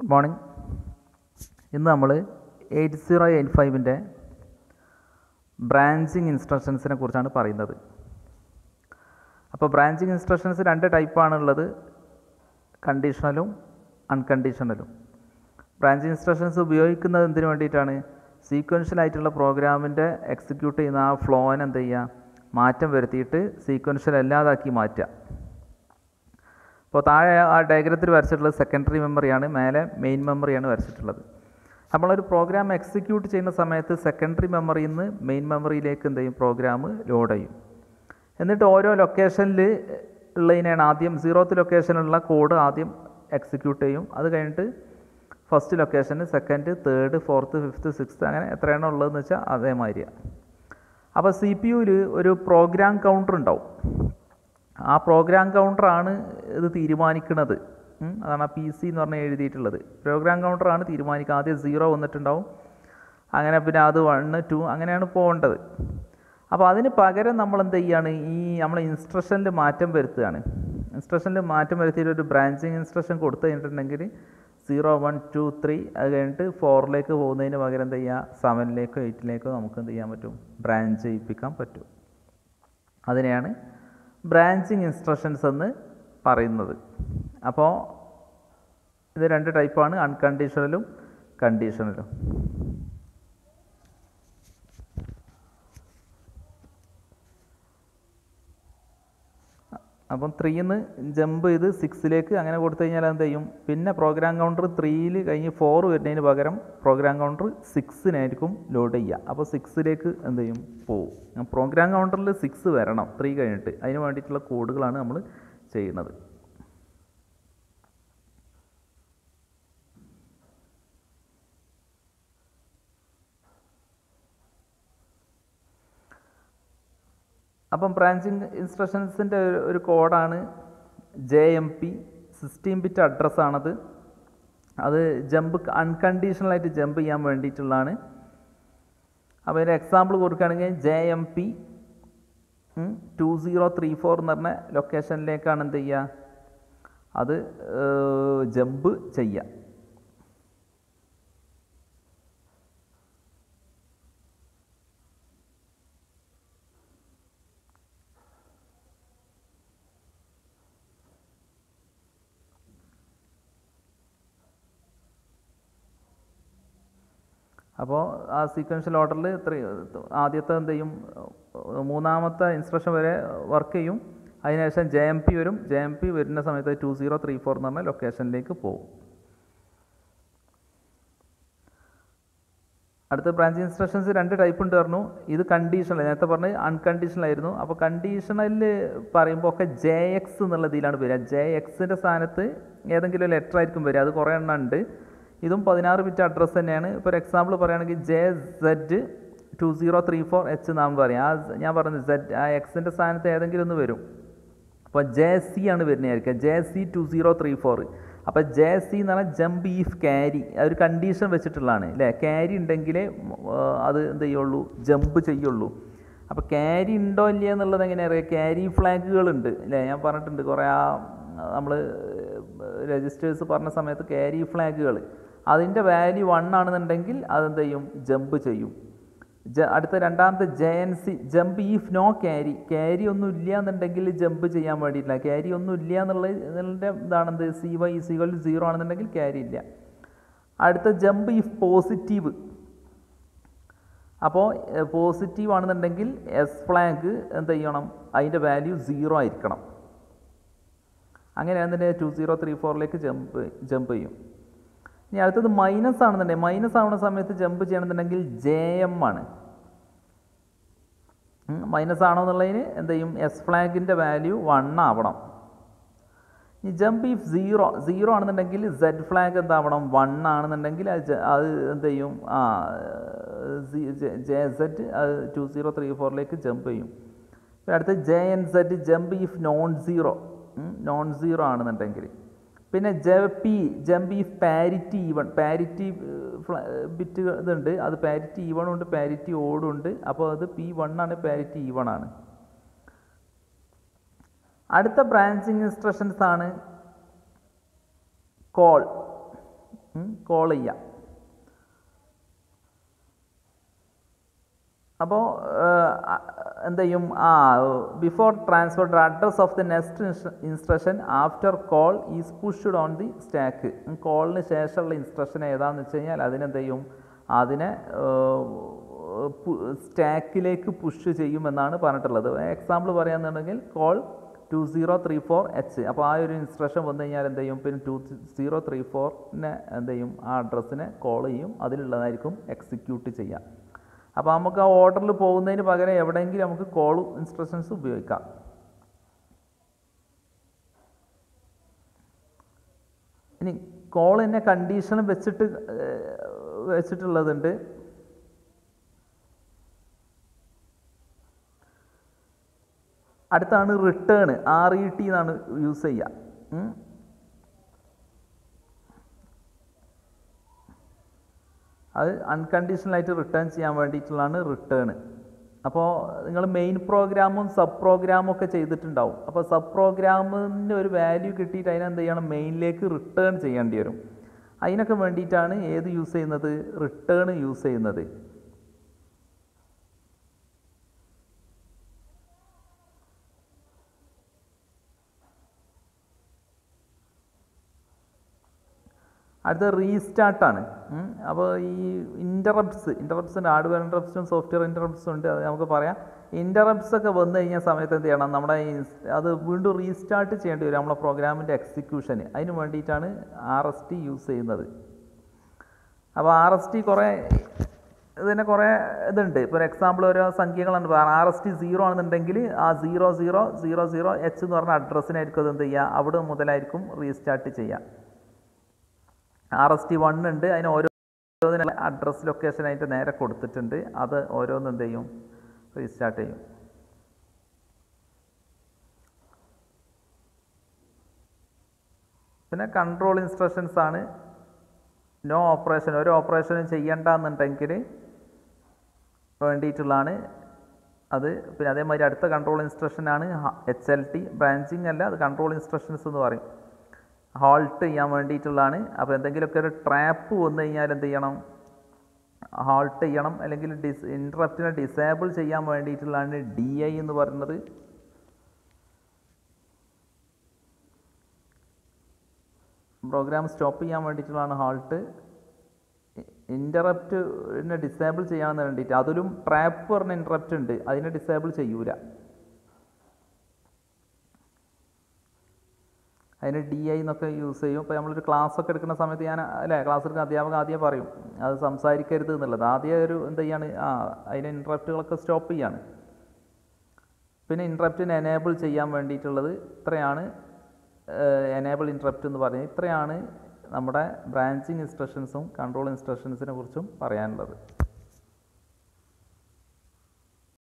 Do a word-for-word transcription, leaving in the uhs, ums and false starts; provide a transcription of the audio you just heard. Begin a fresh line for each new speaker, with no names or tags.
Good morning. ഇന്ന് നമ്മൾ eight zero eight ഫൈവിൻ്റെ ബ്രാഞ്ചിങ് ഇൻസ്ട്രക്ഷൻസിനെ കുറിച്ചാണ് പറയുന്നത്. അപ്പോൾ ബ്രാഞ്ചിങ് ഇൻസ്ട്രക്ഷൻസ് രണ്ട് ടൈപ്പാണുള്ളത്, കണ്ടീഷണലും അൺകണ്ടീഷണലും. ബ്രാഞ്ചിങ് ഇൻസ്ട്രക്ഷൻസ് ഉപയോഗിക്കുന്നത് എന്തിനു വേണ്ടിയിട്ടാണ്? സീക്വൻഷ്യലായിട്ടുള്ള പ്രോഗ്രാമിൻ്റെ എക്സിക്യൂട്ട് ചെയ്യുന്ന ആ ഫ്ലോനെ എന്ത് ചെയ്യുക, മാറ്റം വരുത്തിയിട്ട് സീക്വൻഷ്യൽ അല്ലാതാക്കി മാറ്റുക. അപ്പോൾ താഴെ ആ ഡയഗ്രത്തിൽ വരച്ചിട്ടുള്ളത് സെക്കൻഡറി മെമ്മറിയാണ്, മേലെ മെയിൻ മെമ്മറിയാണ് വരച്ചിട്ടുള്ളത്. നമ്മളൊരു പ്രോഗ്രാം എക്സിക്യൂട്ട് ചെയ്യുന്ന സമയത്ത് സെക്കൻഡറി മെമ്മറിയിൽ നിന്ന് മെയിൻ മെമ്മറിയിലേക്ക് എന്ത് ചെയ്യും, പ്രോഗ്രാം ലോഡ് ചെയ്യും. എന്നിട്ട് ഓരോ ലൊക്കേഷനിൽ ഉള്ളതിനാണ് ആദ്യം സീറോത്ത് ലൊക്കേഷനിലുള്ള കോഡ് ആദ്യം എക്സിക്യൂട്ട് ചെയ്യും. അത് കഴിഞ്ഞിട്ട് ഫസ്റ്റ് ലൊക്കേഷന് second, third, fourth, fifth, sixth, അങ്ങനെ എത്രയാണോ ഉള്ളതെന്ന് വെച്ചാൽ അതേമാതിരിയാണ്. അപ്പോൾ സി പി യുവിൽ ഒരു പ്രോഗ്രാം കൗണ്ടർ ഉണ്ടാവും. ആ പ്രോഗ്രാം കൗണ്ടറാണ് ഇത് തീരുമാനിക്കുന്നത്. അതാണ് ആ പി സി എന്ന് പറഞ്ഞാൽ എഴുതിയിട്ടുള്ളത്. പ്രോഗ്രാം കൗണ്ടറാണ് തീരുമാനിക്കുക. ആദ്യം സീറോ വന്നിട്ടുണ്ടാവും, അങ്ങനെ പിന്നെ അത് വണ്ണ് ടു അങ്ങനെയാണ് പോകേണ്ടത്. അപ്പോൾ അതിന് പകരം നമ്മൾ എന്ത് ചെയ്യുകയാണ്, ഈ നമ്മൾ ഇൻസ്ട്രക്ഷനിൽ മാറ്റം വരുത്തുകയാണ്. ഇൻസ്ട്രക്ഷനിൽ മാറ്റം വരുത്തിയിട്ട് ഒരു ബ്രാഞ്ചിങ് ഇൻസ്ട്രക്ഷൻ കൊടുത്തു കഴിഞ്ഞിട്ടുണ്ടെങ്കിൽ സീറോ വൺ ടു ത്രീ അത് കഴിഞ്ഞിട്ട് ഫോറിലേക്ക് പോകുന്നതിന് പകരം എന്ത് ചെയ്യുക, സെവനിലേക്കോ എയ്റ്റിലേക്കോ നമുക്ക് എന്ത് ചെയ്യാൻ പറ്റും, ബ്രാഞ്ച് ചെയ്യിപ്പിക്കാൻ പറ്റും. അതിനെയാണ് ബ്രാഞ്ചിങ് ഇൻസ്ട്രക്ഷൻസ് എന്ന് പറയുന്നത്. അപ്പോൾ ഇത് രണ്ട് ടൈപ്പാണ്, അൺകണ്ടീഷണലും കണ്ടീഷണലും. അപ്പം ത്രീന്ന് ജമ്പ് ചെയ്ത് സിക്സിലേക്ക് അങ്ങനെ കൊടുത്തു കഴിഞ്ഞാൽ എന്ത് ചെയ്യും, പിന്നെ പ്രോഗ്രാം കൗണ്ടർ ത്രീയിൽ കഴിഞ്ഞ് ഫോർ വരുന്നതിന് പകരം പ്രോഗ്രാം കൗണ്ടർ സിക്സിനായിരിക്കും ലോഡ് ചെയ്യുക. അപ്പോൾ സിക്സിലേക്ക് എന്ത് ചെയ്യും, പോവും. പ്രോഗ്രാം കൗണ്ടറിൽ സിക്സ് വരണം ത്രീ കഴിഞ്ഞിട്ട്. അതിന് വേണ്ടിയിട്ടുള്ള കോഡുകളാണ് നമ്മൾ ചെയ്യുന്നത്. അപ്പം ബ്രാഞ്ചിങ് ഇൻസ്ട്രക്ഷൻസിൻ്റെ ഒരു കോഡാണ് J M P, sixteen bit അഡ്രസ്സാണത്. അത് ജമ്പ് അൺകണ്ടീഷണലായിട്ട് ജമ്പ് ചെയ്യാൻ വേണ്ടിയിട്ടുള്ളതാണ്. അപ്പോൾ അതിൻ്റെ എക്സാമ്പിൾ കൊടുക്കുകയാണെങ്കിൽ J M P two zero three four എന്ന് പറഞ്ഞ ലൊക്കേഷനിലേക്കാണ് എന്ത് ചെയ്യുക, അത് ജമ്പ് ചെയ്യുക. അപ്പോൾ ആ സീക്വൻഷ്യൽ ഓർഡറിൽ ത്രീ ആദ്യത്തെ എന്ത് ചെയ്യും, മൂന്നാമത്തെ ഇൻസ്ട്രക്ഷൻ വരെ വർക്ക് ചെയ്യും. അതിനുശേഷം ജെ എം പി വരും. ജെ എം പി വരുന്ന സമയത്ത് ടു സീറോ ത്രീ ഫോർ എന്ന് പറഞ്ഞ ലൊക്കേഷനിലേക്ക് പോകും. അടുത്ത ബ്രാഞ്ച് ഇൻസ്ട്രക്ഷൻസ് രണ്ട് ടൈപ്പ് ഉണ്ട് പറഞ്ഞു. ഇത് കണ്ടീഷണൽ, നേരത്തെ പറഞ്ഞ് അൺകണ്ടീഷണൽ ആയിരുന്നു. അപ്പോൾ കണ്ടീഷണലിൽ പറയുമ്പോൾ ഒക്കെ ജെ എക്സ് എന്നുള്ള ഇതിലാണ് വരിക. ജെ എക്സിൻ്റെ സ്ഥാനത്ത് ഏതെങ്കിലും ഒരു ലെറ്റർ ആയിരിക്കും വരിക. അത് കുറേ എണ്ണം ഉണ്ട്. ഇതും പതിനാറ് ബിറ്റ് അഡ്രസ്സ് തന്നെയാണ്. ഇപ്പോൾ ഒരു എക്സാമ്പിൾ പറയുകയാണെങ്കിൽ J Z two zero three four H എന്നാണ് പറയാം. ആ ഞാൻ പറഞ്ഞത് സെഡ് ആ എക്സിൻ്റെ സ്ഥാനത്ത് ഏതെങ്കിലും ഒന്ന് വരും. അപ്പോൾ ജെ സി ആണ് വരുന്നതായിരിക്കുക, J C two zero three four. അപ്പോൾ ജെ സി എന്ന് പറഞ്ഞാൽ ജമ്പ് ഈഫ് ക്യാരി, ഒരു കണ്ടീഷൻ വെച്ചിട്ടുള്ളതാണ് അല്ലേ. ക്യാരി ഉണ്ടെങ്കിലേ അത് എന്ത് ചെയ്യുള്ളൂ, ജമ്പ് ചെയ്യുള്ളൂ. അപ്പോൾ ക്യാരി ഉണ്ടോ ഇല്ല എന്നുള്ളത് എങ്ങനെയാണ് അറിയാം? ക്യാരി ഫ്ലാഗുകളുണ്ട് അല്ലേ, ഞാൻ പറഞ്ഞിട്ടുണ്ട് കുറേ. ആ നമ്മൾ രജിസ്റ്റേഴ്സ് പറഞ്ഞ സമയത്ത് ക്യാരി ഫ്ലാഗുകൾ, അതിൻ്റെ വാല്യൂ വൺ ആണെന്നുണ്ടെങ്കിൽ അതെന്ത് ചെയ്യും, ജമ്പ് ചെയ്യും. ജ അടുത്ത രണ്ടാമത്തെ J N C, jump if no carry, carry ഒന്നും ഇല്ല എന്നുണ്ടെങ്കിൽ ജമ്പ് ചെയ്യാൻ വേണ്ടിയിട്ടില്ല. ക്യാരി ഒന്നും ഇല്ല എന്നുള്ളതിൻ്റെ ഇതാണെന്ത്, C Y is equal to zero ആണെന്നുണ്ടെങ്കിൽ ക്യാരി ഇല്ല. അടുത്ത ജമ്പ് ഈഫ് പോസിറ്റീവ്. അപ്പോൾ പോസിറ്റീവ് ആണെന്നുണ്ടെങ്കിൽ എസ് ഫ്ലാഗ് എന്ത് ചെയ്യണം, അതിൻ്റെ വാല്യൂ സീറോ ആയിരിക്കണം. അങ്ങനെയാണെന്നുണ്ടെങ്കിൽ ടു സീറോ ത്രീ ഫോറിലേക്ക് ജമ്പ് ജമ്പ് ചെയ്യും. ഇനി അടുത്തത് മൈനസ് ആണെന്നുണ്ടെങ്കിൽ, മൈനസ് ആവുന്ന സമയത്ത് ജമ്പ് ചെയ്യണമെന്നുണ്ടെങ്കിൽ ജെ എം ആണ്. മൈനസ് ആണോ എന്നുള്ളതിന് എന്ത് ചെയ്യും, എസ് ഫ്ലാഗിൻ്റെ വാല്യൂ വൺ ആവണം. ഈ ജമ്പ് ഈഫ് സീറോ, സീറോ ആണെന്നുണ്ടെങ്കിൽ സെഡ് ഫ്ലാഗ് എന്താവണം, വൺ ആണെന്നുണ്ടെങ്കിൽ അത് അത് എന്ത് ചെയ്യും, ആ ജെ സെഡ് അത് ടു സീറോ ത്രീ ഫോറിലേക്ക് ജമ്പ് ചെയ്യും. പിന്നെ അടുത്ത് J N Z, jump if non zero, non zero ആണെന്നുണ്ടെങ്കിൽ. പിന്നെ J P, jump if parity even, parity bit ഇതുണ്ട്, അത് പാരിറ്റി ഈവൺ ഉണ്ട്, പാരിറ്റി ഓടും ഉണ്ട്. അപ്പോൾ അത് പി വൺ ആണ്, പാരിറ്റി ഈവൺ ആണ്. അടുത്ത ബ്രാഞ്ചിങ് ഇൻസ്ട്രക്ഷൻസ് ആണ് കോൾ. കോൾ ചെയ്യാം. അപ്പോൾ എന്ത് ചെയ്യും? ആ before transfer the address of the next instruction after call is pushed on the stack. കോളിന് ശേഷമുള്ള ഇൻസ്ട്രക്ഷൻ ഏതാണെന്ന് വെച്ച് കഴിഞ്ഞാൽ അതിനെന്ത് ചെയ്യും? അതിനെ സ്റ്റാക്കിലേക്ക് പുഷ് ചെയ്യുമെന്നാണ് പറഞ്ഞിട്ടുള്ളത്. എക്സാമ്പിൾ പറയുകയാണെന്നുണ്ടെങ്കിൽ call two zero three four H. അപ്പോൾ ആ ഒരു ഇൻസ്ട്രക്ഷൻ വന്നു കഴിഞ്ഞാൽ എന്ത് ചെയ്യും? പിന്നെ ടു സീറോ ത്രീ ഫോറിനെ എന്ത് ചെയ്യും? ആ അഡ്രസ്സിനെ കോൾ ചെയ്യും. അതിലുള്ളതായിരിക്കും എക്സിക്യൂട്ട് ചെയ്യാം. അപ്പോൾ നമുക്ക് ആ ഓർഡറിൽ പോകുന്നതിന് പകരം എവിടെയെങ്കിലും നമുക്ക് കോൾ ഇൻസ്ട്രക്ഷൻസ് ഉപയോഗിക്കാം. ഇനി കോൾ തന്നെ കണ്ടീഷൻ വെച്ചിട്ട് വെച്ചിട്ടുള്ളതുണ്ട്. അടുത്താണ് റിട്ടേൺ. ആർ ഇ ടി എന്നാണ് യൂസ് ചെയ്യുക. അത് അൺകണ്ടീഷണലായിട്ട് റിട്ടേൺ ചെയ്യാൻ വേണ്ടിയിട്ടുള്ളതാണ് റിട്ടേൺ. അപ്പോൾ നിങ്ങൾ മെയിൻ പ്രോഗ്രാമും സബ് പ്രോഗ്രാമും ഒക്കെ ചെയ്തിട്ടുണ്ടാവും. അപ്പോൾ സബ് പ്രോഗ്രാമിൻ്റെ ഒരു വാല്യൂ കിട്ടിയിട്ട് അതിനെന്ത് ചെയ്യണം? മെയിനിലേക്ക് റിട്ടേൺ ചെയ്യേണ്ടി വരും. അതിനൊക്കെ വേണ്ടിയിട്ടാണ് ഏത് യൂസ് ചെയ്യുന്നത്? റിട്ടേൺ യൂസ് ചെയ്യുന്നത്. അടുത്ത റീസ്റ്റാർട്ടാണ്. അപ്പോൾ ഈ ഇൻ്ററപ്റ്റ്സ് ഇൻ്ററപ്റ്റ്സ് ഉണ്ട്. ഹാർഡ്വെയർ ഇൻ്ററപ്റ്റ്സും സോഫ്റ്റ്വെയർ ഇൻ്ററപ്റ്റ്സും ഉണ്ട്. അത് നമുക്ക് പറയാം. ഇൻ്ററപ്റ്റ്സ് ഒക്കെ വന്നു കഴിഞ്ഞ സമയത്ത് എന്ത് ചെയ്യണം? നമ്മുടെ ഈ അത് വീണ്ടും റീസ്റ്റാർട്ട് ചെയ്യേണ്ടി വരും നമ്മുടെ പ്രോഗ്രാമിൻ്റെ എക്സിക്യൂഷന്. അതിന് വേണ്ടിയിട്ടാണ് ആർ എസ് ടി യൂസ് ചെയ്യുന്നത്. അപ്പോൾ ആർ എസ് ടി കുറേ ഇതിന് കുറേ ഇതുണ്ട്. ഇപ്പോൾ ഒരു എക്സാമ്പിൾ ഓരോ സംഖ്യകളുണ്ട്. ആർ എസ് ടി സീറോ ആണെന്നുണ്ടെങ്കിൽ ആ zero zero zero zero H എന്ന് പറഞ്ഞ അഡ്രസ്സിനായിരിക്കും അത് എന്ത് ചെയ്യുക? അവിടെ മുതലായിരിക്കും റീസ്റ്റാർട്ട് ചെയ്യുക. ആർ എസ് ടി വൺ ഉണ്ട്. അതിന് ഓരോന്നിനുള്ള അഡ്രസ് ലൊക്കേഷൻ അതിൻ്റെ നേരെ കൊടുത്തിട്ടുണ്ട്. അത് ഓരോന്ന് എന്ത് ചെയ്യും? റീസ്റ്റാർട്ട് ചെയ്യും. പിന്നെ കൺട്രോൾ ഇൻസ്ട്രക്ഷൻസ് ആണ്. നോ ഓപ്പറേഷൻ, ഒരു ഓപ്പറേഷനും ചെയ്യണ്ടെന്നുണ്ടെങ്കിൽ വേണ്ടിയിട്ടുള്ളതാണ് അത്. പിന്നെ അതേമാതിരി അടുത്ത കൺട്രോൾ ഇൻസ്ട്രക്ഷനാണ് എച്ച് എൽ ടി. ബ്രാഞ്ചിങ് അല്ല, അത് കൺട്രോൾ ഇൻസ്ട്രക്ഷൻസ് എന്ന് പറയും. ഹോൾട്ട് ചെയ്യാൻ വേണ്ടിയിട്ടുള്ളതാണ്. അപ്പോൾ എന്തെങ്കിലുമൊക്കെ ഒരു ട്രാപ്പ് വന്നു കഴിഞ്ഞാൽ എന്ത് ചെയ്യണം? ഹോൾട്ട് ചെയ്യണം. അല്ലെങ്കിൽ ഡിസ് ഇൻറ്ററപ്റ്റിനെ ഡിസേബിൾ ചെയ്യാൻ വേണ്ടിയിട്ടുള്ളതാണ് ഡി ഐ എന്ന് പറയുന്നത്. പ്രോഗ്രാം സ്റ്റോപ്പ് ചെയ്യാൻ വേണ്ടിയിട്ടുള്ളതാണ് ഹോൾട്ട്. ഇൻ്ററപ്റ്റിനെ ഡിസേബിൾ ചെയ്യാൻ വേണ്ടിയിട്ട് അതിലും ട്രാപ്പ് പറഞ്ഞ ഇൻറ്ററപ്റ്റ് ഉണ്ട്. അതിനെ ഡിസേബിൾ ചെയ്യൂല. അതിന് ഡി ഐ എന്നൊക്കെ യൂസ് ചെയ്യും. ഇപ്പോൾ നമ്മളൊരു ക്ലാസ് ഒക്കെ എടുക്കുന്ന സമയത്ത് ഞാൻ അല്ലേ ക്ലാസ് എടുക്കുന്ന അധ്യാപകൻ ആദ്യം പറയും അത് സംസാരിക്കരുത് എന്നുള്ളത്. ആദ്യം ഒരു എന്ത് ചെയ്യാണ്? ആ അതിന് ഇൻറ്ററപ്റ്റുകളൊക്കെ സ്റ്റോപ്പ് ചെയ്യാണ്. പിന്നെ ഇൻറ്ററപ്റ്റിനെ എനേബിൾ ചെയ്യാൻ വേണ്ടിയിട്ടുള്ളത് ഇത്രയാണ്. എനേബിൾ ഇൻറ്ററപ്റ്റ് എന്ന് പറഞ്ഞാൽ ഇത്രയാണ് നമ്മുടെ ബ്രാഞ്ചിങ് ഇൻസ്ട്രക്ഷൻസും കൺട്രോൾ ഇൻസ്ട്രക്ഷൻസിനെ കുറിച്ചും പറയാനുള്ളത്.